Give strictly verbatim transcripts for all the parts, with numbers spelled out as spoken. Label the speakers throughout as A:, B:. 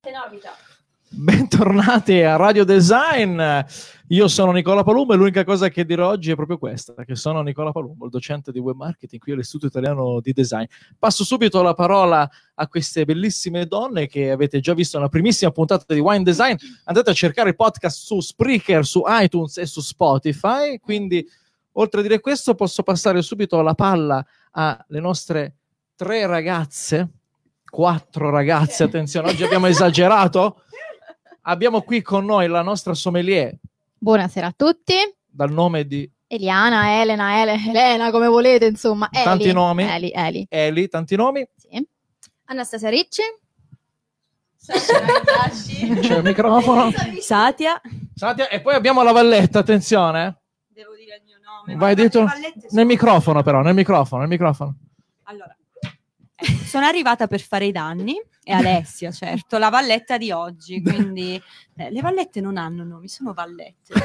A: Tenobita.
B: Bentornati a Radio Design. Io sono Nicola Palumbo e l'unica cosa che dirò oggi è proprio questa, che sono Nicola Palumbo, il docente di web marketing qui all'Istituto Italiano di Design. Passo subito la parola a queste bellissime donne che avete già visto nella primissima puntata di Wine Design. Andate a cercare il podcast su Spreaker, su iTunes e su Spotify. Quindi, oltre a dire questo, posso passare subito la palla alle nostre tre ragazze, quattro ragazze, attenzione, oggi abbiamo esagerato. Abbiamo qui con noi la nostra sommelier.
C: Buonasera a tutti.
B: Dal nome di
C: Eliana, Elena, Ele, Elena, come volete, insomma. Eli,
B: tanti nomi.
C: Eli, Eli.
B: Eli, tanti nomi.
C: Sì. Anastasia Ricci.
B: C'è il microfono.
A: Satia.
B: Satia. E poi abbiamo la Valletta, attenzione.
A: Devo dire il mio nome.
B: Vai detto nel microfono però, nel microfono, nel microfono.
A: Allora, eh, sono arrivata per fare i danni. E Alessia, certo, la Valletta di oggi, quindi eh, le Vallette non hanno nomi, sono Vallette.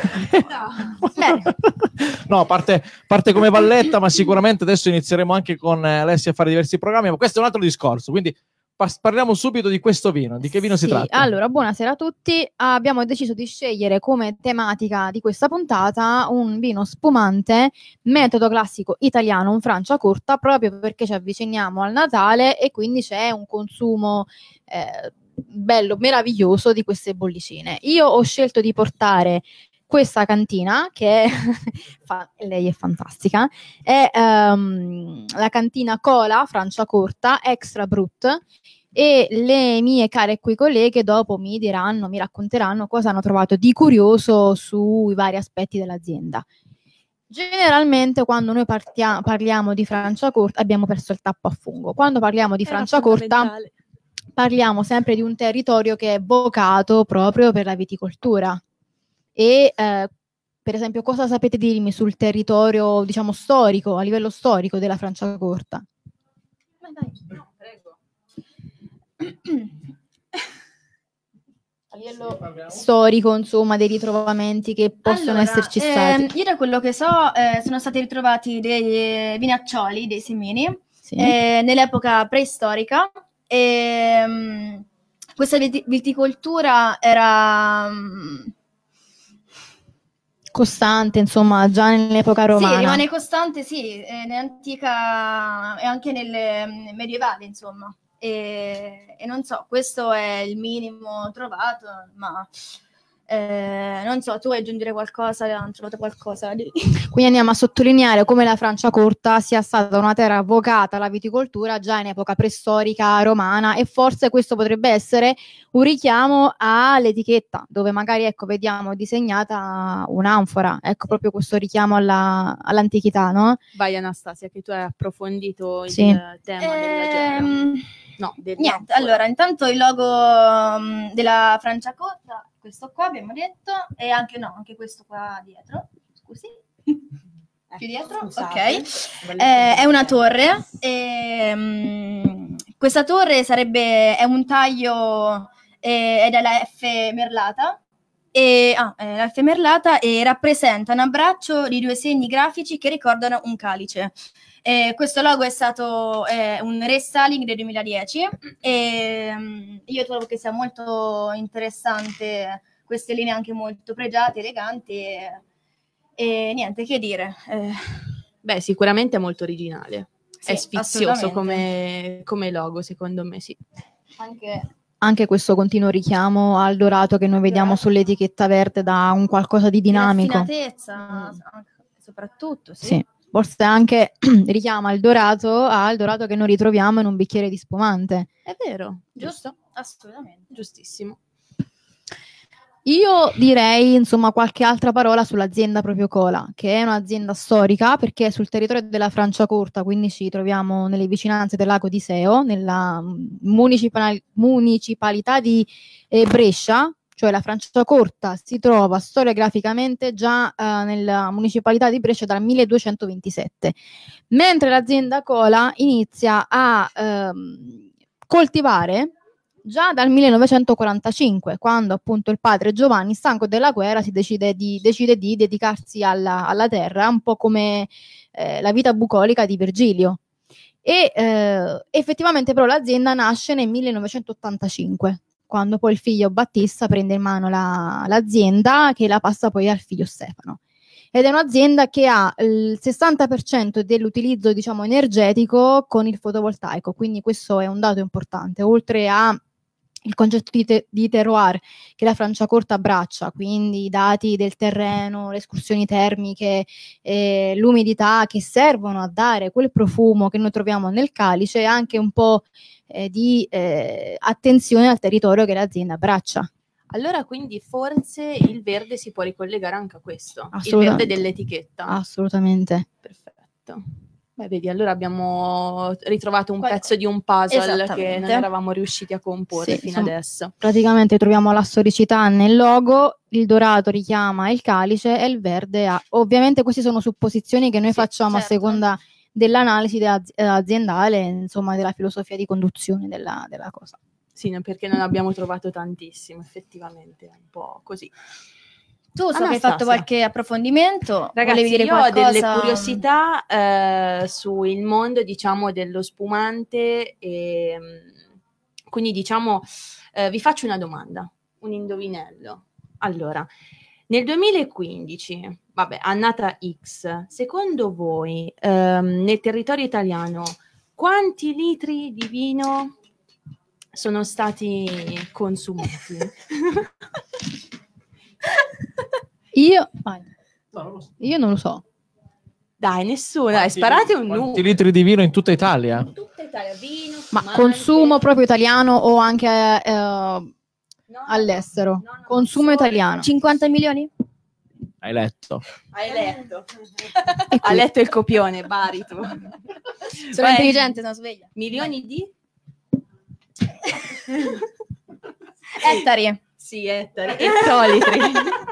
B: No, parte, parte come Valletta, ma sicuramente adesso inizieremo anche con Alessia a fare diversi programmi, ma questo è un altro discorso, quindi parliamo subito di questo vino. Di che vino
C: sì,
B: si tratta?
C: Allora, buonasera a tutti. Abbiamo deciso di scegliere come tematica di questa puntata un vino spumante, metodo classico italiano, un Franciacorta, proprio perché ci avviciniamo al Natale e quindi c'è un consumo eh, bello, meraviglioso di queste bollicine. Io ho scelto di portare questa cantina, che è fa, lei è fantastica, è um, la cantina Cola Franciacorta Extra Brut, e le mie care qui colleghe dopo mi diranno, mi racconteranno cosa hanno trovato di curioso sui vari aspetti dell'azienda. Generalmente quando noi partia, parliamo di Franciacorta abbiamo perso il tappo a fungo. Quando parliamo di Franciacorta parliamo sempre di un territorio che è vocato proprio per la viticoltura. E eh, per esempio, cosa sapete dirmi sul territorio, diciamo, storico, a livello storico della Franciacorta? Ma dai, no, prego. A livello storico, insomma, dei ritrovamenti che possono
D: allora,
C: esserci stati.
D: Ehm, io da quello che so, eh, sono stati ritrovati dei vinaccioli, dei semini,
C: Sì.
D: eh, nell'epoca preistorica. E, um, questa vit- viticoltura era... Um,
C: costante, insomma, già nell'epoca romana.
D: Sì, rimane costante, sì, eh, nell'antica e anche nelle um, medievali, insomma. E, e non so, questo è il minimo trovato, ma eh, non so, tu vuoi aggiungere qualcosa? Hanno trovato qualcosa?
C: Quindi andiamo a sottolineare come la Franciacorta sia stata una terra vocata alla viticoltura già in epoca preistorica romana, e forse questo potrebbe essere un richiamo all'etichetta, dove magari, ecco, vediamo disegnata un'anfora, ecco, proprio questo richiamo alla, all'antichità, no?
A: Vai Anastasia, che tu hai approfondito il
C: Sì.
A: tema della gerra.
D: Ehm,
A: No,
D: niente, allora, intanto il logo um, della Franciacorta, questo qua abbiamo detto, e anche no, anche questo qua dietro, scusi. Più dietro,
A: scusate.
D: ok. Eh, è una torre. E, um, questa torre sarebbe, è un taglio eh, ed è la F merlata. E, ah, eh, la F merlata e rappresenta un abbraccio di due segni grafici che ricordano un calice. Eh, questo logo è stato eh, un restyling del duemiladieci e um, io trovo che sia molto interessante, queste linee anche molto pregiate, eleganti e, e niente che dire. Eh.
A: Beh, sicuramente è molto originale,
D: Sì,
A: è sfizioso
D: assolutamente.
A: come, come logo, secondo me, sì.
D: Anche,
C: Anche questo continuo richiamo al dorato che noi vediamo sull'etichetta verde da un qualcosa di dinamico.
D: raffinatezza,
C: Mm.
D: soprattutto, sì.
C: Sì, forse anche richiama il dorato al dorato che noi ritroviamo in un bicchiere di spumante.
A: È vero,
D: Giusto? Assolutamente.
A: giustissimo.
C: Io direi, insomma, qualche altra parola sull'azienda proprio Cola, che è un'azienda storica perché è sul territorio della Franciacorta, quindi ci troviamo nelle vicinanze del lago di Seo, nella municipal- municipalità di eh, Brescia, cioè la Franciacorta si trova storiograficamente già eh, nella municipalità di Brescia dal milleduecentoventisette, mentre l'azienda Cola inizia a ehm, coltivare già dal millenovecentoquarantacinque, quando appunto il padre Giovanni, stanco della guerra, si decide di, decide di dedicarsi alla, alla terra, un po' come eh, la vita bucolica di Virgilio. E eh, effettivamente però l'azienda nasce nel millenovecentottantacinque, quando poi il figlio Battista prende in mano la- l'azienda che la passa poi al figlio Stefano. Ed è un'azienda che ha il sessanta per cento dell'utilizzo, diciamo, energetico con il fotovoltaico, quindi questo è un dato importante, oltre a il concetto di, te- di terroir che la Franciacorta abbraccia, quindi i dati del terreno, le escursioni termiche, eh, l'umidità che servono a dare quel profumo che noi troviamo nel Calice, e anche un po' eh, di eh, attenzione al territorio che l'azienda abbraccia.
E: Allora, quindi forse il verde si può ricollegare anche a questo, il
C: Assolutamente.
E: verde dell'etichetta.
C: Assolutamente.
E: Perfetto. Beh, vedi, allora abbiamo ritrovato un
D: Qual-
E: pezzo di un puzzle che
D: Esattamente.
E: non eravamo riusciti a comporre
C: Sì,
E: fino
C: insomma,
E: adesso.
C: Praticamente troviamo la storicità nel logo, il dorato richiama il Calice e il verde ha. Ovviamente queste sono supposizioni che noi
D: Sì,
C: facciamo a
D: certo.
C: seconda dell'analisi della- eh, aziendale, insomma, della filosofia di conduzione della, della cosa.
E: Sì, no, perché non abbiamo trovato tantissimo, effettivamente, è un po' così.
D: Tu so che hai
E: Anastasia.
D: fatto qualche approfondimento,
E: Ragazzi,
D: volevi dire
E: io ho
D: qualcosa?
E: delle curiosità eh, sul mondo, diciamo, dello spumante e mm, quindi, diciamo, eh, vi faccio una domanda, un indovinello. Allora, nel duemilaquindici, vabbè, annata X, secondo voi ehm, nel territorio italiano quanti litri di vino sono stati consumati?
C: Io, vai. Io non lo so.
E: Dai, nessuno, dai, sparate un
B: Quanti
E: numero.
B: litri di vino in tutta Italia?
E: Tutta Italia, vino,
C: Ma
E: spumante.
C: consumo proprio italiano o anche eh,
E: No,
C: all'estero?
E: no, no,
C: Consumo
E: solo-
C: italiano.
D: cinquanta milioni?
B: Hai letto?
E: Hai letto.
C: E qui-
E: Ha letto il copione, Bari tu.
D: Sono
E: Beh,
D: intelligente, sono sveglia.
E: Milioni di?
D: Ettari.
E: Sì, ettari. Ettolitri.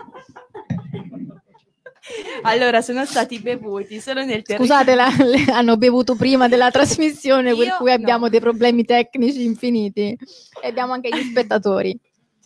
E: Allora, sono stati bevuti solo nel territorio.
C: Scusate, la- le- hanno bevuto prima della trasmissione, per
E: Io
C: cui abbiamo
E: no.
C: dei problemi tecnici infiniti. E abbiamo anche gli spettatori.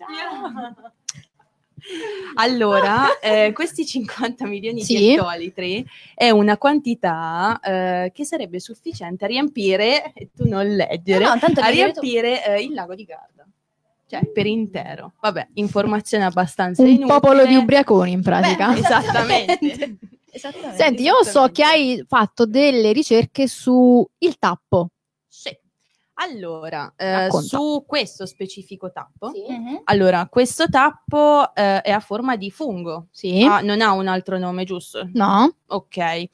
E: Allora, eh, questi cinquanta milioni
C: Sì.
E: di ettolitri è una quantità eh, che sarebbe sufficiente a riempire, e tu non leggere,
D: No, no, tanto
E: a
D: devi dire tu.
E: riempire eh, il lago di Garda. Cioè, per intero. Vabbè, informazione abbastanza
C: Un
E: inutile.
C: popolo di ubriaconi, in pratica.
D: Beh,
E: Esattamente.
D: Esattamente.
C: Senti, io so che hai fatto delle ricerche su il tappo.
E: Sì. Allora, eh,
C: Racconta.
E: su questo specifico tappo,
D: Mhm.
E: allora, questo tappo eh, è a forma di fungo.
C: Sì.
E: Ah, non ha un altro nome, giusto?
C: No?
E: Ok.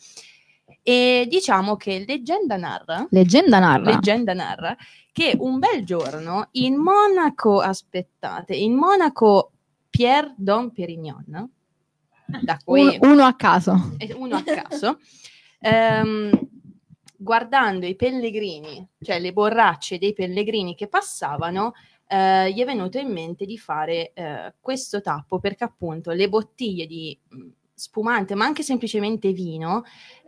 E: E diciamo che leggenda narra,
C: Leggenda narra.
E: leggenda narra che un bel giorno in Monaco, aspettate, in Monaco Pierre Dom Pérignon, da cui
C: Un- uno a caso.
E: e uno a caso, ehm, guardando i pellegrini, cioè le borracce dei pellegrini che passavano, eh, gli è venuto in mente di fare eh, questo tappo, perché appunto le bottiglie di mh, spumante, ma anche semplicemente vino,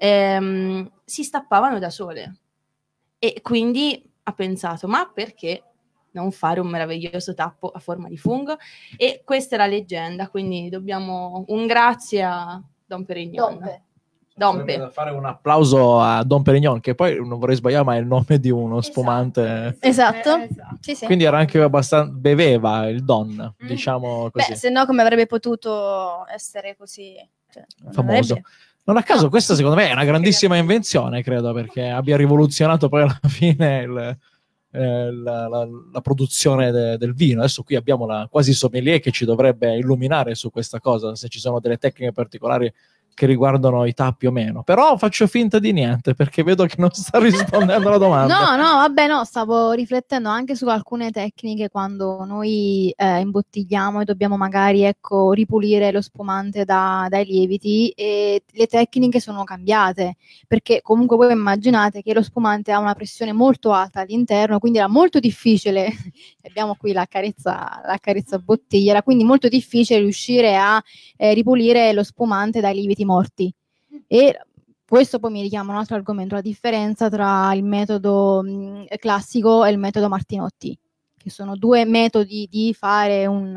E: ehm, si stappavano da sole. E quindi ha pensato, ma perché non fare un meraviglioso tappo a forma di fungo? E questa è la leggenda, quindi dobbiamo un grazie a Dom Pérignon.
D: Dompe.
E: Dompe.
B: Sarebbe da fare un applauso a Dom Pérignon, che poi non vorrei sbagliare, ma è il nome di uno spumante.
D: Esatto.
E: Eh, esatto.
D: Sì, sì.
B: Quindi era anche abbastanza. Beveva il Don,
E: Mm.
B: diciamo così.
D: Beh, se no come avrebbe potuto essere così? Cioè, non
B: Famoso.
D: avrebbe-
B: Non a caso,
D: No.
B: questa secondo me è una grandissima invenzione, credo, perché abbia rivoluzionato poi alla fine il- eh, la, la- la produzione de- del vino. Adesso qui abbiamo la quasi sommelier che ci dovrebbe illuminare su questa cosa, se ci sono delle tecniche particolari che riguardano i tappi o meno. Però faccio finta di niente, perché vedo che non sta rispondendo alla domanda.
C: No, no, vabbè, no, stavo riflettendo anche su alcune tecniche quando noi eh, imbottigliamo e dobbiamo magari, ecco, ripulire lo spumante da- dai lieviti, e le tecniche sono cambiate, perché comunque voi immaginate che lo spumante ha una pressione molto alta all'interno, quindi era molto difficile, abbiamo qui la carezza, la carezza bottiglia, era quindi molto difficile riuscire a eh, ripulire lo spumante dai lieviti morti. E questo poi mi richiama un altro argomento, la differenza tra il metodo mh, classico e il metodo Martinotti, che sono due metodi di fare un,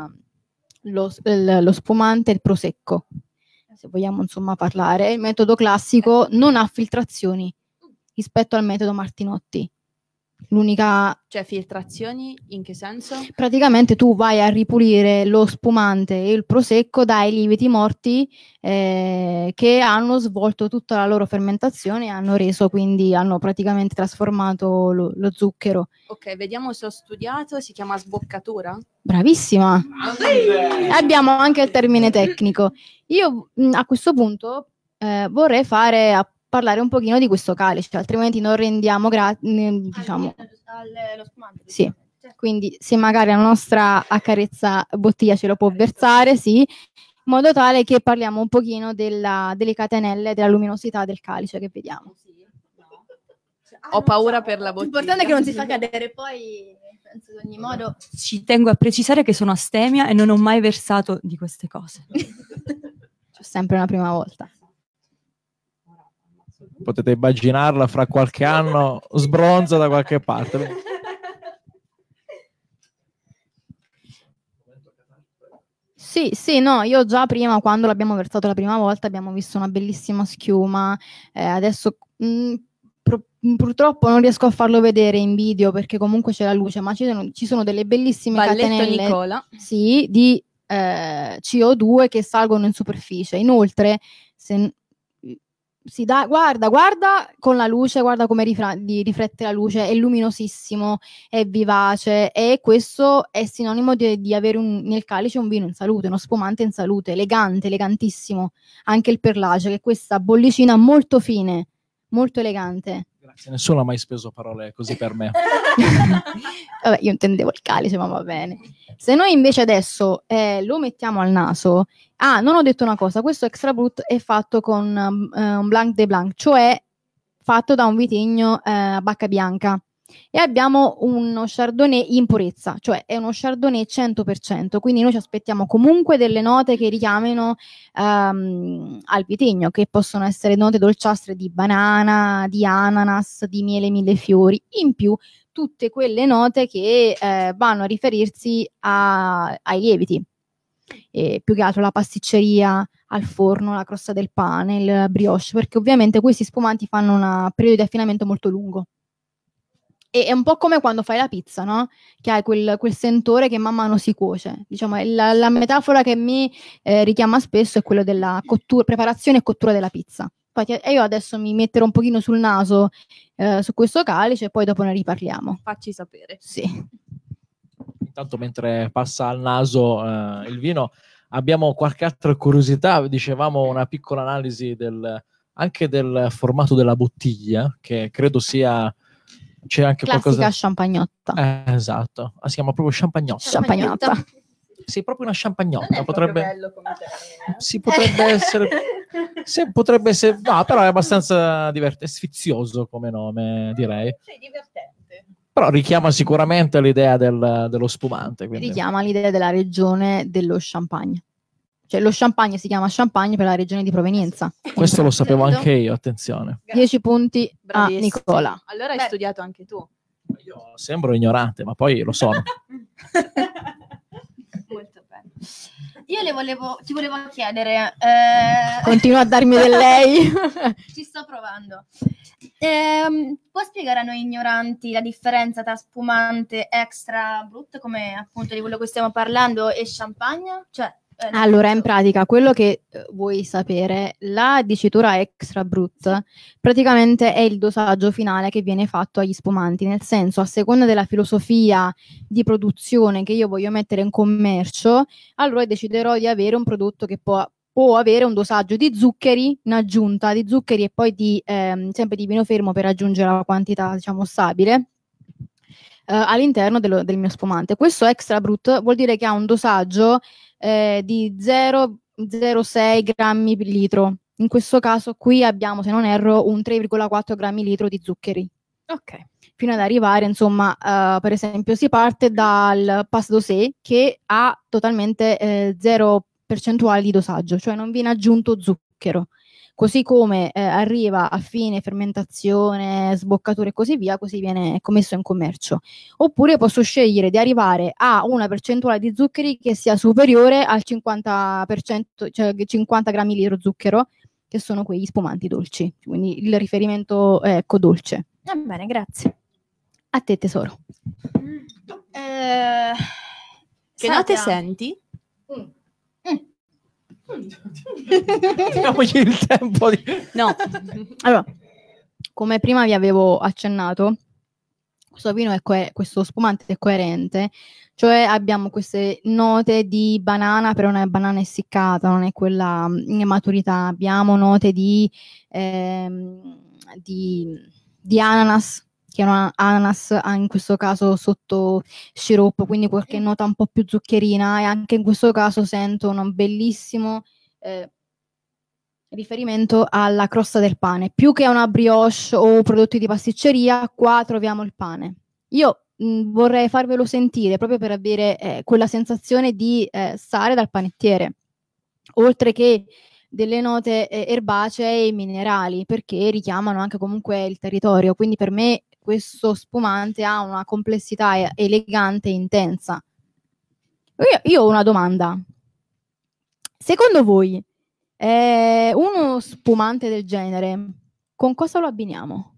C: uh, lo, il- lo spumante e il prosecco, se vogliamo insomma parlare. Il metodo classico non ha filtrazioni rispetto al metodo Martinotti. L'unica,
E: Cioè filtrazioni in che senso?
C: praticamente tu vai a ripulire lo spumante e il prosecco dai lieviti morti eh, che hanno svolto tutta la loro fermentazione e hanno reso, quindi hanno praticamente trasformato lo, lo zucchero.
E: Ok, vediamo se ho studiato, si chiama sboccatura.
C: Bravissima! Abbiamo anche il termine tecnico. Io mh, a questo punto eh, vorrei fare a parlare un pochino di questo calice, altrimenti non rendiamo gra- ne- diciamo.
D: Al- lo spumante.
C: Sì, quindi se magari la nostra accarezza bottiglia ce lo può versare, sì, in modo tale che parliamo un pochino della, delle catenelle, della luminosità del calice che vediamo.
E: Ho paura per la bottiglia.
D: L'importante è che non si fa cadere, poi penso ad ogni modo.
A: Ci tengo a precisare che sono astemia e non ho mai versato di queste cose.
C: C'è sempre una prima volta.
B: Potete immaginarla fra qualche anno sbronza da qualche parte.
C: Sì, sì, no, io già prima, quando l'abbiamo versato la prima volta, abbiamo visto una bellissima schiuma. Eh, adesso mh, pro- purtroppo non riesco a farlo vedere in video perché comunque c'è la luce, ma ci sono, ci sono delle bellissime
E: Balletto
C: catenelle,
E: Nicola.
C: sì, di eh, C O due che salgono in superficie. Inoltre, se si dà, guarda, guarda con la luce, guarda come rifra- di- riflette la luce, è luminosissimo, è vivace e questo è sinonimo di, di avere un- nel calice un vino in salute, uno spumante in salute, elegante, elegantissimo. Anche il perlage, che è questa bollicina molto fine, molto elegante.
B: Grazie, nessuno ha mai speso parole così per me.
C: Vabbè, io intendevo il calice, ma va bene. Se noi invece adesso eh, lo mettiamo al naso, ah, non ho detto una cosa, questo Extra Brut è fatto con um, eh, un Blanc de Blanc, cioè fatto da un vitigno eh, a bacca bianca. E abbiamo uno Chardonnay in purezza, cioè è uno Chardonnay cento per cento, quindi noi ci aspettiamo comunque delle note che richiamino um, al vitigno, che possono essere note dolciastre di banana, di ananas, di miele millefiori, in più tutte quelle note che eh, vanno a riferirsi a, ai lieviti, e più che altro la pasticceria, al forno, la crosta del pane, il brioche, perché ovviamente questi spumanti fanno un periodo di affinamento molto lungo. E è un po' come quando fai la pizza, no? Che hai quel, quel sentore che man mano si cuoce. Diciamo, la, la metafora che mi eh, richiama spesso è quella della cottura, preparazione e cottura della pizza. Infatti, e io adesso mi metterò un pochino sul naso eh, su questo calice e poi dopo ne riparliamo.
E: Facci sapere.
C: Sì.
B: Intanto mentre passa al naso eh, il vino, abbiamo qualche altra curiosità. Dicevamo una piccola analisi del, anche del formato della bottiglia, che credo sia... C'è anche
C: Classica
B: qualcosa...
C: champagnotta.
B: Eh, esatto, ah, si chiama proprio champagnotta.
C: Champagnotta.
B: Sì, proprio una champagnotta.
E: Non è
B: potrebbe...
E: bello come termine.
B: Sì, potrebbe essere... sì, potrebbe essere... No, però è abbastanza divertente, sfizioso come nome, direi.
E: Sei divertente.
B: Però richiama sicuramente l'idea del, dello spumante. Quindi...
C: Richiama l'idea della regione dello Champagne. Cioè lo champagne si chiama champagne per la regione di provenienza.
B: Questo lo sapevo anche io, attenzione.
C: dieci punti
E: Bravissimo.
C: a Nicola.
E: Allora hai
D: Beh.
E: studiato anche tu.
B: Io sembro ignorante, ma poi lo sono.
E: Molto bene.
D: Io le volevo, ti volevo chiedere, eh,
C: Continua a darmi del lei.
D: ci sto provando. Ehm, può spiegare a noi ignoranti la differenza tra spumante Extra Brut, come appunto di quello che stiamo parlando, e champagne? Cioè, eh, nel
C: Allora, in
D: senso-
C: pratica, quello che eh, vuoi sapere, la dicitura Extra Brut praticamente è il dosaggio finale che viene fatto agli spumanti, nel senso, a seconda della filosofia di produzione che io voglio mettere in commercio, allora deciderò di avere un prodotto che può, può avere un dosaggio di zuccheri in aggiunta, di zuccheri e poi di, ehm, sempre di vino fermo per raggiungere la quantità, diciamo, stabile eh, all'interno dello- del mio spumante. Questo Extra Brut vuol dire che ha un dosaggio eh, di zero virgola zero sei grammi per litro. In questo caso qui abbiamo, se non erro, un tre virgola quattro grammi litro di zuccheri.
E: Ok.
C: Fino ad arrivare, insomma, eh, per esempio, si parte dal Pas Dosé che ha totalmente eh, zero percentuali di dosaggio, cioè non viene aggiunto zucchero. Così come eh, arriva a fine fermentazione, sboccatura e così via, così viene commesso in commercio. Oppure posso scegliere di arrivare a una percentuale di zuccheri che sia superiore al cinquanta per cento, cioè cinquanta grammi litro zucchero, che sono quegli spumanti dolci. Quindi il riferimento è ecco dolce.
D: Va bene, grazie.
C: A te tesoro.
D: Eh,
E: Che
D: Satia.
E: note senti?
B: Diamogli il tempo di...
C: No. Allora, come prima vi avevo accennato, questo vino è coe- questo spumante è coerente, cioè abbiamo queste note di banana, però non è banana essiccata, non è quella in maturità, abbiamo note di, ehm, di, di ananas, che è una ananas ah, in questo caso sotto sciroppo, quindi qualche nota un po' più zuccherina, e anche in questo caso sento un bellissimo eh, riferimento alla crosta del pane. Più che a una brioche o prodotti di pasticceria, qua troviamo il pane. Io mh, vorrei farvelo sentire proprio per avere eh, quella sensazione di eh, stare dal panettiere, oltre che delle note eh, erbacee e minerali, perché richiamano anche comunque il territorio. Quindi per me questo spumante ha una complessità e- elegante e intensa. Io, io ho una domanda. Secondo voi eh, uno spumante del genere, con cosa lo abbiniamo?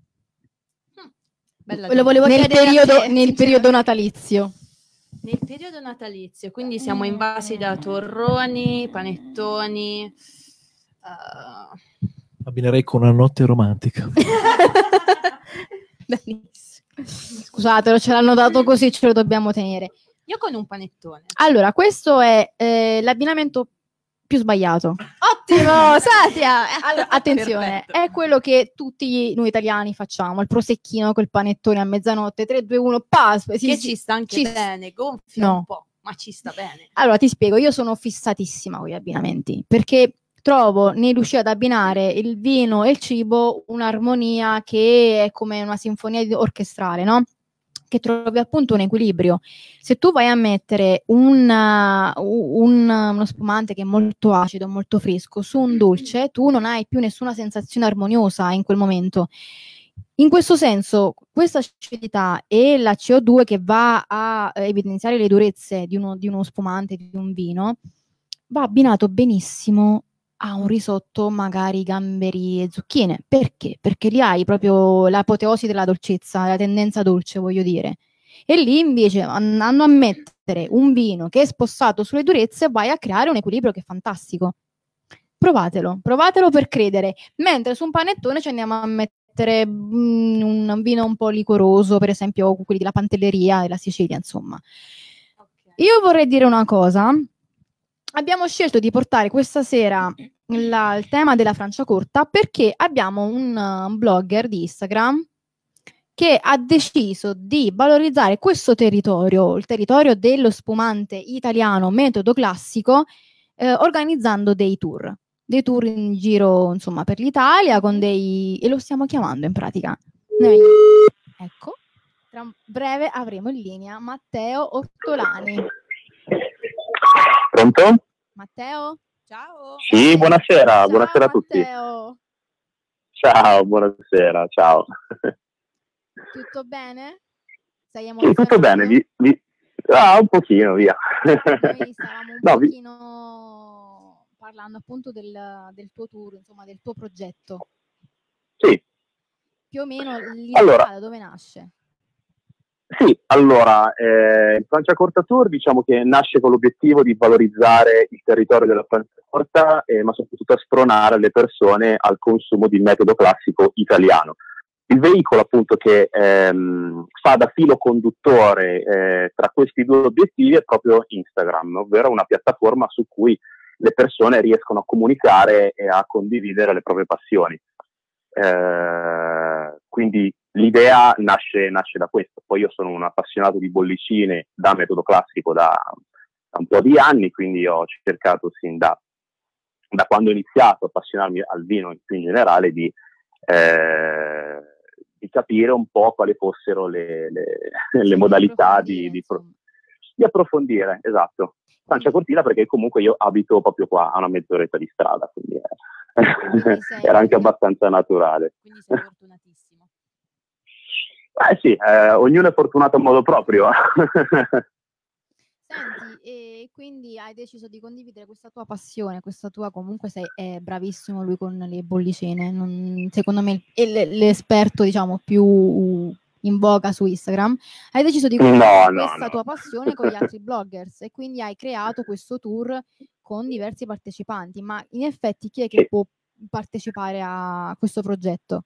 E: Bella
D: Lo volevo
C: Nel
D: chiedere a
C: periodo,
D: te,
C: nel
D: sinceramente.
C: periodo natalizio.
E: Nel periodo natalizio, quindi siamo invasi da torroni, panettoni. eh,
B: Abbinerei con una notte romantica.
C: Benissimo. Scusate, ce l'hanno dato così, ce lo dobbiamo tenere.
E: Io con un panettone.
C: Allora, questo è eh, l'abbinamento più sbagliato.
D: Ottimo, Satia!
C: Allora, attenzione,
E: Perfetto.
C: è quello che tutti noi italiani facciamo, il prosecchino col panettone a mezzanotte, tre, due, uno, pas. Sì,
E: che
C: sì.
E: ci sta anche
C: ci-
E: bene, gonfia
C: No.
E: un po', ma ci sta bene.
C: Allora, ti spiego, io sono fissatissima con gli abbinamenti, perché trovo nei riuscire ad abbinare il vino e il cibo un'armonia che è come una sinfonia di- orchestrale, no? Che trovi appunto un equilibrio. Se tu vai a mettere un, uh, un- uno spumante che è molto acido, molto fresco, su un dolce, tu non hai più nessuna sensazione armoniosa in quel momento. In questo senso, questa acidità e la C O due che va a eh, evidenziare le durezze di uno, di uno spumante, di un vino, va abbinato benissimo a un risotto, magari gamberi e zucchine. Perché? Perché lì hai proprio l'apoteosi della dolcezza, la tendenza dolce, voglio dire. E lì invece, andando a mettere un vino che è spostato sulle durezze, vai a creare un equilibrio che è fantastico. Provatelo, provatelo per credere. Mentre su un panettone ci andiamo a mettere mm, un vino un po' liquoroso, per esempio quelli della Pantelleria della Sicilia, insomma. Io vorrei dire una cosa. Abbiamo scelto di portare questa sera la- il tema della Franciacorta perché abbiamo un, uh, un blogger di Instagram che ha deciso di valorizzare questo territorio, il territorio dello spumante italiano metodo classico, eh, organizzando dei tour. Dei tour in giro, insomma, per l'Italia con dei... e lo stiamo chiamando in pratica. Noi... Ecco, tra breve avremo in linea Matteo Ortolani.
F: Pronto?
C: Matteo?
E: Ciao.
F: Sì, buonasera,
C: Ciao,
F: buonasera a tutti.
C: Matteo.
F: Ciao, buonasera, ciao.
C: Tutto bene? Sei
F: Sì,
C: emozionato?
F: tutto bene, vi, vi... Ah, un pochino, via.
C: Noi stavamo un
F: No, vi-
C: pochino parlando appunto del, del tuo tour, insomma, del tuo progetto.
F: Sì,
C: Più o meno l'idea
F: Allora.
C: da dove nasce?
F: sì, allora, eh, il Franciacorta Tour diciamo che nasce con l'obiettivo di valorizzare il territorio della Franciacorta, eh, ma soprattutto a spronare le persone al consumo di metodo classico italiano. Il veicolo appunto che ehm, fa da filo conduttore eh, tra questi due obiettivi è proprio Instagram, ovvero una piattaforma su cui le persone riescono a comunicare e a condividere le proprie passioni. Eh, quindi l'idea nasce, nasce da questo. Poi io sono un appassionato di bollicine da metodo classico da, da un po' di anni, quindi ho cercato sin da, da quando ho iniziato a appassionarmi al vino più in generale di, eh, di capire un po' quali fossero le, le, le modalità di, di, pro- di approfondire, esatto. Franciacortina perché comunque io abito proprio qua a una mezz'oretta di strada, quindi eh,
C: sei-
F: era anche abbastanza naturale.
E: Quindi sei fortunatissimo.
F: Eh sì, eh, ognuno è fortunato a modo proprio.
C: Senti, e quindi hai deciso di condividere questa tua passione, questa tua comunque sei è bravissimo lui con le bollicine, non- secondo me è l- l'esperto diciamo più in voga su Instagram, hai deciso di
F: No,
C: condividere
F: no,
C: questa
F: no.
C: tua passione con gli altri bloggers e quindi hai creato questo tour con diversi partecipanti. Ma in effetti chi è che
F: Sì.
C: può partecipare a questo progetto?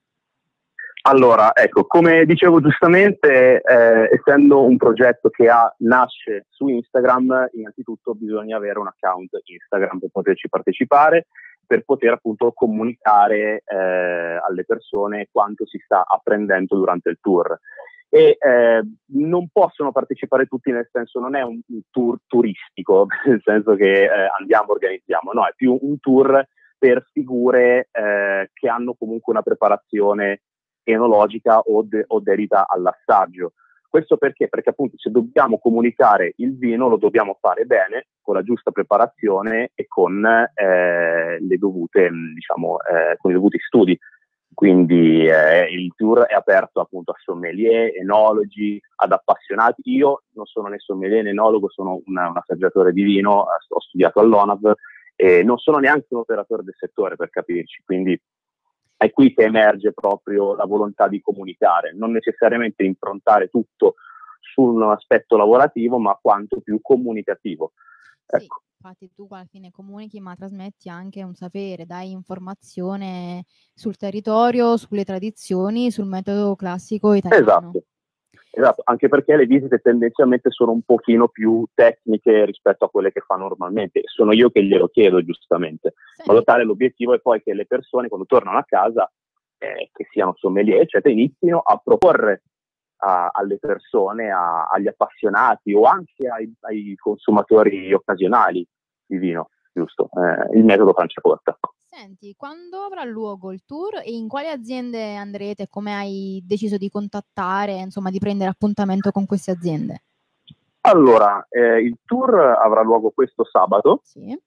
F: Allora, ecco, come dicevo giustamente, eh, essendo un progetto che ha, nasce su Instagram, innanzitutto bisogna avere un account Instagram per poterci partecipare, per poter appunto comunicare eh, alle persone quanto si sta apprendendo durante il tour. E eh, non possono partecipare tutti, nel senso non è un, un tour turistico, nel senso che eh, andiamo, organizziamo, no, è più un tour per figure eh, che hanno comunque una preparazione enologica o, de- o dedita all'assaggio. Questo perché? Perché appunto se dobbiamo comunicare il vino lo dobbiamo fare bene, con la giusta preparazione e con eh, le dovute, diciamo, eh, con i dovuti studi. Quindi eh, il tour è aperto appunto a sommelier, enologi, ad appassionati. Io non sono né sommelier né enologo, sono una, un assaggiatore di vino, eh, ho studiato all'O N A V e non sono neanche un operatore del settore, per capirci, quindi è qui che emerge proprio la volontà di comunicare, non necessariamente improntare tutto su un aspetto lavorativo, ma quanto più comunicativo.
C: Sì,
F: Ecco.
C: infatti tu alla fine comunichi, ma trasmetti anche un sapere, dai informazione sul territorio, sulle tradizioni, sul metodo classico italiano.
F: Esatto. Esatto, anche perché le visite tendenzialmente sono un pochino più tecniche rispetto a quelle che fa normalmente. Sono io che glielo chiedo, giustamente. In modo tale l'obiettivo è poi che le persone, quando tornano a casa, eh, che siano sommelier, eccetera, inizino a proporre a, alle persone, a, agli appassionati o anche ai, ai consumatori occasionali di vino, giusto? Eh, il metodo Franciacorta.
C: Senti, quando avrà luogo il tour e in quali aziende andrete? Come hai deciso di contattare, insomma, di prendere appuntamento con queste aziende?
F: Allora, eh, il tour avrà luogo questo sabato,
C: sì.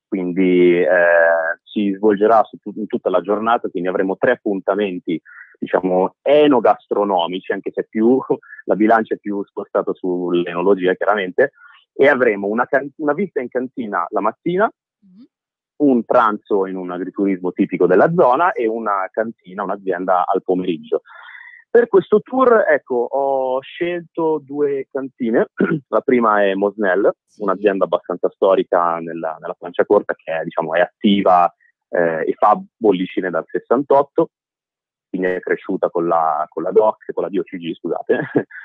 F: Quindi eh, si svolgerà su tut- in tutta la giornata, quindi avremo tre appuntamenti, diciamo, enogastronomici, anche se più la bilancia è più spostata sull'enologia, chiaramente, e avremo una, can- una visita in cantina la mattina,
C: Mm-hmm.
F: un pranzo in un agriturismo tipico della zona e una cantina, un'azienda al pomeriggio. Per questo tour, ecco, ho scelto due cantine. La prima è Mosnel,
C: Sì.
F: un'azienda abbastanza storica nella, nella Franciacorta che è, diciamo, è attiva eh, e fa bollicine dal sessantotto, quindi è cresciuta con la, con la D O C, con la D O C G, scusate,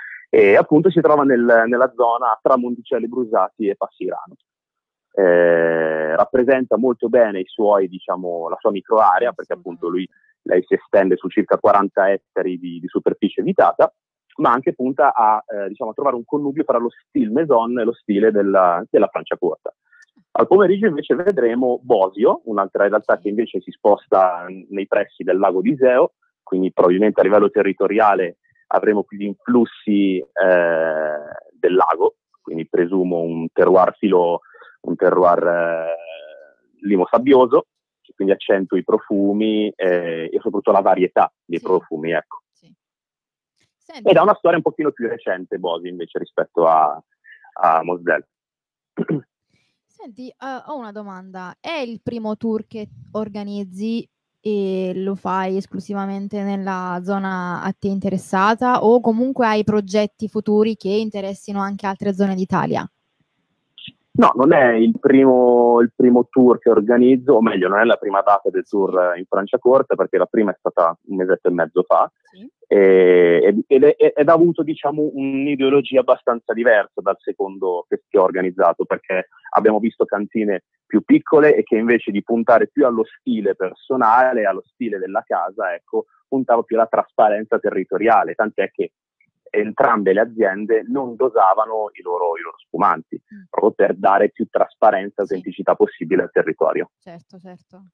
F: e appunto si trova nel, nella zona tra Monticelli Brusati e Passirano. Eh, rappresenta molto bene i suoi, diciamo, la sua microarea, perché appunto lui lei si estende su circa quaranta ettari di, di superficie abitata, ma anche punta a, eh, diciamo, a trovare un connubio tra lo stile Maison e lo stile della, della Franciacorta. Al pomeriggio invece vedremo Bosio, un'altra realtà che invece si sposta nei pressi del lago di Iseo, quindi probabilmente a livello territoriale avremo qui gli influssi eh, del lago, quindi presumo un terroir filo, un terroir eh, limo-sabbioso, che quindi accentua i profumi eh, e soprattutto la varietà dei
C: Sì.
F: profumi, ecco.
C: Sì. Senti,
F: Ed ha una storia un pochino più recente Bosio invece rispetto a, a Moselle.
C: Senti, eh, ho una domanda. È il primo tour che organizzi e lo fai esclusivamente nella zona a te interessata o comunque hai progetti futuri che interessino anche altre zone d'Italia?
F: No, non è il primo, il primo tour che organizzo, o meglio, non è la prima data del tour in Franciacorta, perché la prima è stata un mesetto e mezzo fa,
C: Sì.
F: e, ed, è, ed ha avuto, diciamo, un'ideologia abbastanza diversa dal secondo che, che ho organizzato, perché abbiamo visto cantine più piccole e che invece di puntare più allo stile personale, allo stile della casa, ecco, puntavo più alla trasparenza territoriale, tant'è che entrambe le aziende non dosavano i loro, i loro spumanti, mm. proprio per dare più trasparenza e autenticità sì. possibile al territorio.
C: Certo, certo.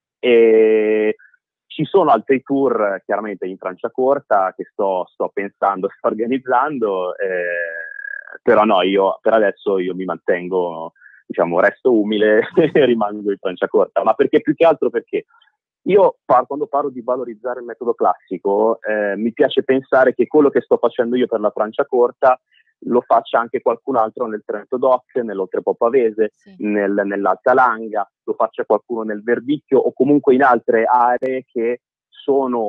F: E ci sono altri tour, chiaramente in Franciacorta, che sto, sto pensando, sto organizzando, eh, però no, io per adesso io mi mantengo, diciamo, resto umile e rimango in Franciacorta, ma perché più che altro perché io par- quando parlo di valorizzare il metodo classico eh, mi piace pensare che quello che sto facendo io per la Franciacorta lo faccia anche qualcun altro nel Trento Doc, nell'Oltrepo Pavese, sì. nel, nell'Alta Langa, lo faccia qualcuno nel Verdicchio o comunque in altre aree che sono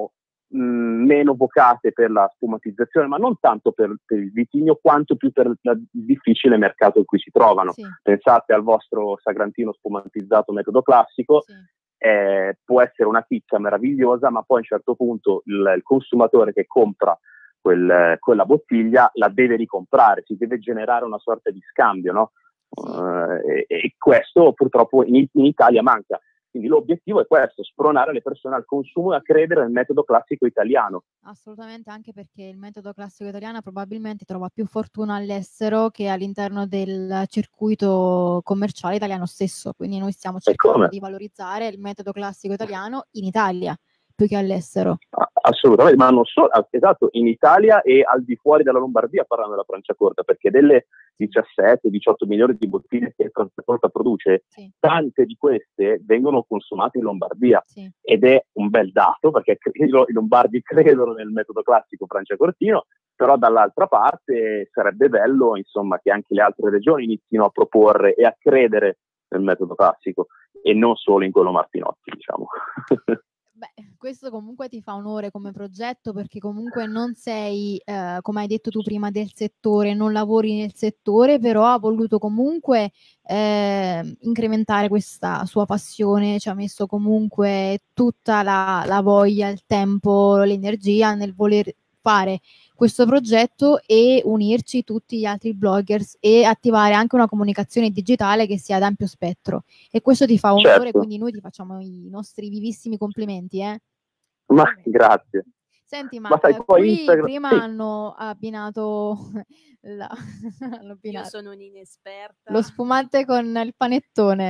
F: mh, meno vocate per la spumatizzazione, ma non tanto per, per il vitigno quanto più per la- il difficile mercato in cui si trovano.
C: Sì,
F: Pensate al vostro Sagrantino spumantizzato metodo classico,
C: sì,
F: eh, può essere una chicca meravigliosa, ma poi a un certo punto il, il consumatore che compra quel- quella bottiglia la deve ricomprare, si deve generare una sorta di scambio, no?
C: sì.
F: Eh, e, e questo purtroppo in, in Italia manca. Quindi l'obiettivo è questo, spronare le persone al consumo e a credere nel metodo classico italiano.
C: Assolutamente, anche perché il metodo classico italiano probabilmente trova più fortuna all'estero che all'interno del circuito commerciale italiano stesso. Quindi noi stiamo
F: E
C: cercando
F: come?
C: di valorizzare il metodo classico italiano in Italia più che all'estero.
F: A- Assolutamente, ma non solo, ah, esatto, in Italia e al di fuori della Lombardia parlando della Franciacorta, perché delle diciassette diciotto milioni di bottiglie che Franciacorta produce,
C: Sì,
F: tante di queste vengono consumate in Lombardia
C: sì,
F: ed è un bel dato perché credo, i lombardi credono nel metodo classico franciacortino, però dall'altra parte sarebbe bello insomma che anche le altre regioni inizino a proporre e a credere nel metodo classico e non solo in quello Martinotti, diciamo.
C: Beh, questo comunque ti fa onore come progetto perché comunque non sei, eh, come hai detto tu prima, del settore, non lavori nel settore, però ha voluto comunque eh, incrementare questa sua passione, ci ha messo comunque tutta la, la voglia, il tempo, l'energia nel voler fare questo progetto e unirci tutti gli altri bloggers e attivare anche una comunicazione digitale che sia ad ampio spettro. E questo ti fa onore,
F: Certo,
C: quindi noi ti facciamo i nostri vivissimi complimenti, eh.
F: ma grazie.
C: Senti, ma
F: Ma sai,
C: eh,
F: poi
C: qui
F: Instagram,
C: prima
F: sì,
C: hanno abbinato, la- hanno
E: Io
C: abbinato
E: sono un'inesperta.
C: lo spumante con il panettone.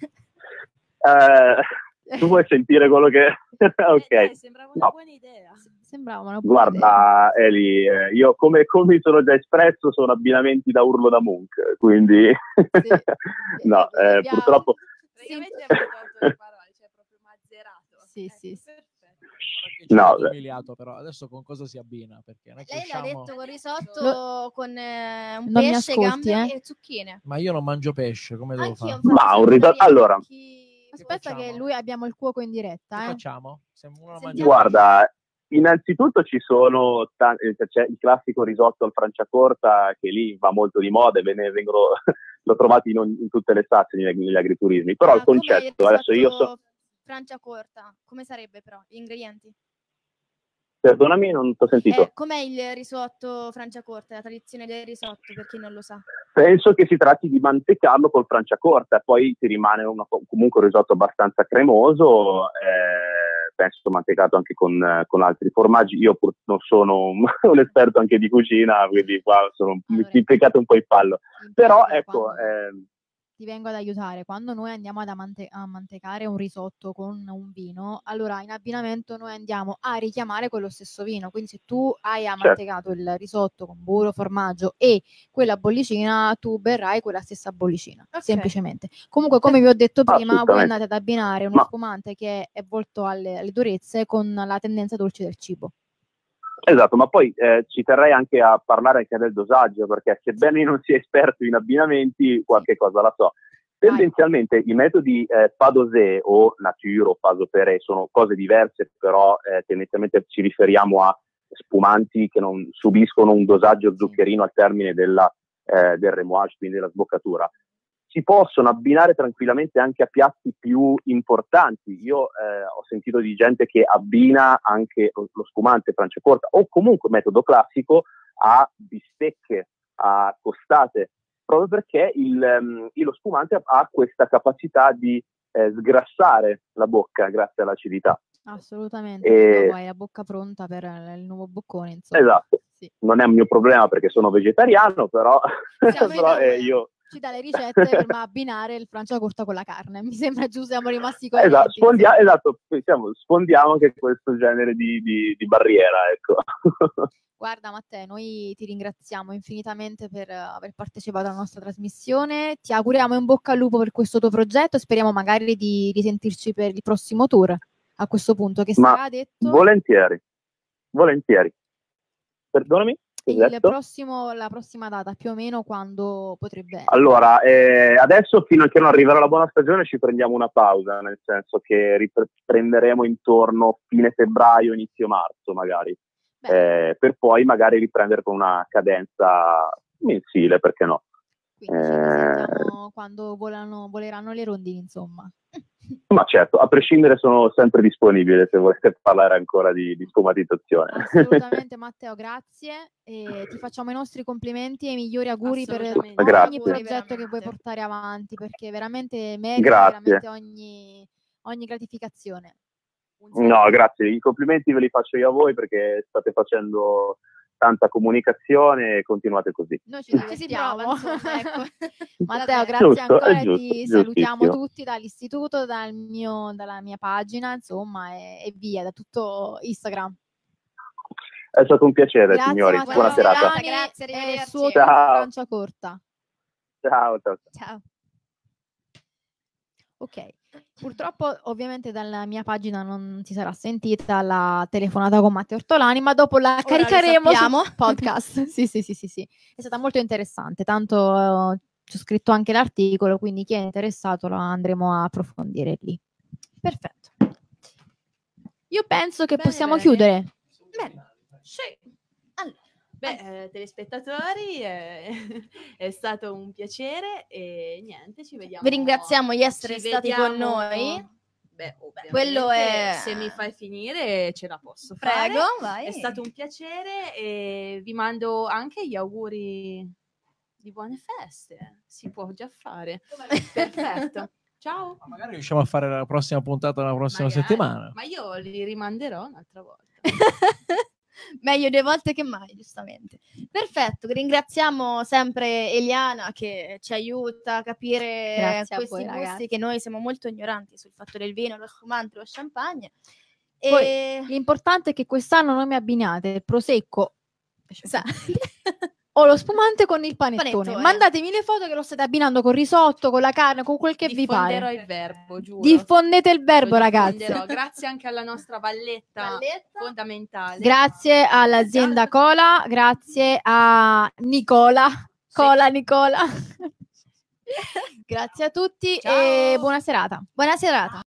F: eh, tu vuoi sentire quello che...
E: Eh,
F: ok,
E: dai, sembrava una
F: no,
E: buona idea.
C: Sembrava una buona idea.
F: guarda Eli, eh, io come, come mi sono già espresso sono abbinamenti da urlo da Munch, quindi
C: Sì.
F: no,
C: Eh,
F: eh,
C: abbiamo-
F: purtroppo
E: Praticamente abbiamo tolto le parole, cioè proprio mazzerato.
C: Sì,
E: Ecco,
C: sì, sì.
E: perfetto.
B: Ora che ci
F: no,
B: hanno
F: beh,
B: umiliato, però adesso con cosa si abbina? Perché non è che
D: Lei l'ha
B: usciamo...
D: detto con risotto,
C: Lo-
D: con eh, un
C: Non mi
D: pesce,
C: ascolti,
D: gamberi
C: eh?
D: e zucchine.
B: Ma io non mangio pesce, come devo
D: Anch'io,
B: fare?
D: infatti,
F: ma
D: sono
F: un risotto...
D: vegetariana.
F: Allora,
D: Chi...
C: Aspetta
B: facciamo?
C: che lui abbiamo il cuoco in
B: Che
C: diretta, eh?
B: facciamo? Se uno lo mangia...
D: Sentiamo.
F: guarda, innanzitutto ci sono ta- eh, c'è il classico risotto al Franciacorta che lì va molto di moda e ve ne vengono l'ho trovato in, ogni- in tutte le stazze negli, negli agriturismi, però
D: Ah,
F: il
D: com'è il
F: concetto, adesso io so,
D: risotto Franciacorta? Come sarebbe però? Gli ingredienti?
F: perdonami, non ti ho sentito.
D: Eh, com'è il risotto Franciacorta? La tradizione del risotto, per chi non lo sa.
F: Penso che si tratti di mantecarlo col Franciacorta e poi ti rimane una- comunque un risotto abbastanza cremoso, eh, penso mantecato anche con, con altri formaggi. Io pur non sono un, un esperto anche di cucina, quindi qua sono
C: Allora,
F: mi piccate un po' in pallo.
C: in
F: Però
C: pratica,
F: ecco,
C: quando-
F: ehm,
C: ti vengo ad aiutare. Quando noi andiamo ad amante- a mantecare un risotto con un vino, allora in abbinamento noi andiamo a richiamare quello stesso vino. Quindi se tu hai ammantecato il risotto con burro, formaggio e quella bollicina, tu berrai quella stessa bollicina,
D: Ok.
C: semplicemente. Comunque, come vi ho detto prima, voi
F: Assolutamente.
C: andate ad abbinare uno
F: Ma-
C: spumante che è volto alle, alle durezze con la tendenza dolce del cibo.
F: Esatto, ma poi eh, ci terrei anche a parlare anche del dosaggio, perché sebbene io non sia esperto in abbinamenti, qualche cosa la so. Tendenzialmente i metodi eh, Padosé o Nature o Paso Peré sono cose diverse, però eh, tendenzialmente ci riferiamo a spumanti che non subiscono un dosaggio zuccherino al termine della, eh, del remouage, quindi della sboccatura. Si possono abbinare tranquillamente anche a piatti più importanti. Io eh, ho sentito di gente che abbina anche lo, lo spumante Franciacorta o comunque metodo classico a bistecche, a costate, proprio perché il, um, lo spumante ha questa capacità di eh, sgrassare la bocca grazie all'acidità.
C: Assolutamente,
F: E-
C: dopo hai la bocca pronta per il nuovo boccone, insomma.
F: Esatto,
C: Sì.
F: non è un mio problema perché sono vegetariano, però,
D: Siamo in
F: però eh,
D: due.
F: io...
C: Ci dà le ricette per ma abbinare il Franciacorta con la carne. Mi sembra giusto, siamo rimasti coerenti.
F: Esatto, sfondia-
C: insomma.
F: esatto, diciamo, sfondiamo anche questo genere di, di- di barriera, ecco.
C: Guarda Matteo, noi ti ringraziamo infinitamente per eh, aver partecipato alla nostra trasmissione. Ti auguriamo in bocca al lupo per questo tuo progetto e speriamo magari di risentirci per il prossimo tour. A questo punto, che
F: Ma
C: sarà detto?
F: volentieri, volentieri. Perdonami?
C: Il
F: Esatto.
C: prossimo, la prossima data, più o meno quando potrebbe essere?
F: Allora, eh, adesso fino a che non arriverà la buona stagione ci prendiamo una pausa, nel senso che riprenderemo intorno fine febbraio, inizio marzo magari, eh, per poi magari riprendere con una cadenza mensile, perché no?
C: Quindi ci
F: Eh,
C: risentiamo quando volano, voleranno le rondini, insomma.
F: ma certo, a prescindere sono sempre disponibile se volete parlare ancora di, di sfumatizzazione.
C: Assolutamente Matteo, grazie. E ti facciamo i nostri complimenti e i migliori auguri per
E: Assolutamente.
C: ogni
F: Grazie.
C: progetto che vuoi
E: Veramente.
C: portare avanti, perché veramente meriti
F: Grazie.
C: veramente ogni, ogni gratificazione.
F: No, grazie, i complimenti ve li faccio io a voi perché state facendo tanta comunicazione e continuate così.
C: Noi ci
D: Ci si
C: divertiamo.
D: prova, insomma, ecco.
C: Matteo,
D: Vabbè.
C: grazie
F: Giusto,
C: ancora,
F: è giusto,
C: ti salutiamo
F: giustissimo.
C: tutti dall'istituto, dal mio, dalla mia pagina, insomma, e, e via, da tutto Instagram.
F: È stato un piacere,
C: Grazie,
F: signori.
C: Matteo.
F: Buona serata.
C: Milani
D: Grazie,
C: e il
D: arrivederci.
C: suo
F: Ciao.
C: tour Franciacorta.
F: Ciao, ciao.
D: Ciao.
C: Ok, purtroppo ovviamente dalla mia pagina non si sarà sentita la telefonata con Matteo Ortolani, ma dopo la
D: Ora lo
C: caricheremo
D: sappiamo.
C: sul podcast. Sì, sì, sì, sì, sì. È stata molto interessante, tanto eh, ci ho scritto anche l'articolo, quindi chi è interessato lo andremo a approfondire lì. Perfetto. Io penso che
E: Bene,
C: possiamo
E: bene.
C: chiudere.
D: Bene.
E: Sì.
D: Allora,
E: Beh, eh, telespettatori, eh, è stato un piacere e niente, ci vediamo.
D: vi ringraziamo di essere
E: ci
D: stati
E: vediamo-
D: con noi.
E: Beh, ovviamente,
D: quello è-
E: se mi fai finire ce la posso fare.
D: Prego, vai.
E: È stato un piacere e vi mando anche gli auguri di buone feste. Si può già fare. Perfetto. Ciao.
B: Ma magari riusciamo a fare la prossima puntata la prossima
E: Magari.
B: settimana.
E: Ma io li rimanderò un'altra volta.
D: Meglio due volte che mai, giustamente. Perfetto, ringraziamo sempre Eliana che ci aiuta a capire
C: Grazie a
D: questi
C: voi,
D: gusti
C: ragazzi.
D: che noi siamo molto ignoranti sul fatto del vino, lo spumante, lo champagne.
C: Poi,
D: E...
C: l'importante è che quest'anno non mi abbinate il prosecco
D: Sa-
C: o lo spumante con il panettone.
D: Panettone.
C: Mandatemi le foto che lo state abbinando con risotto, con la carne, con quel che vi
E: Diffonderò
C: pare.
E: il verbo, giuro.
C: Diffondete il verbo,
E: Lo
C: ragazzi.
E: diffonderò. Grazie anche alla nostra valletta,
D: Valletta.
E: fondamentale.
C: Grazie all'azienda Cola, grazie a Nicola. Cola Nicola. Grazie a tutti
D: Ciao.
C: e buona serata.
D: Buona serata.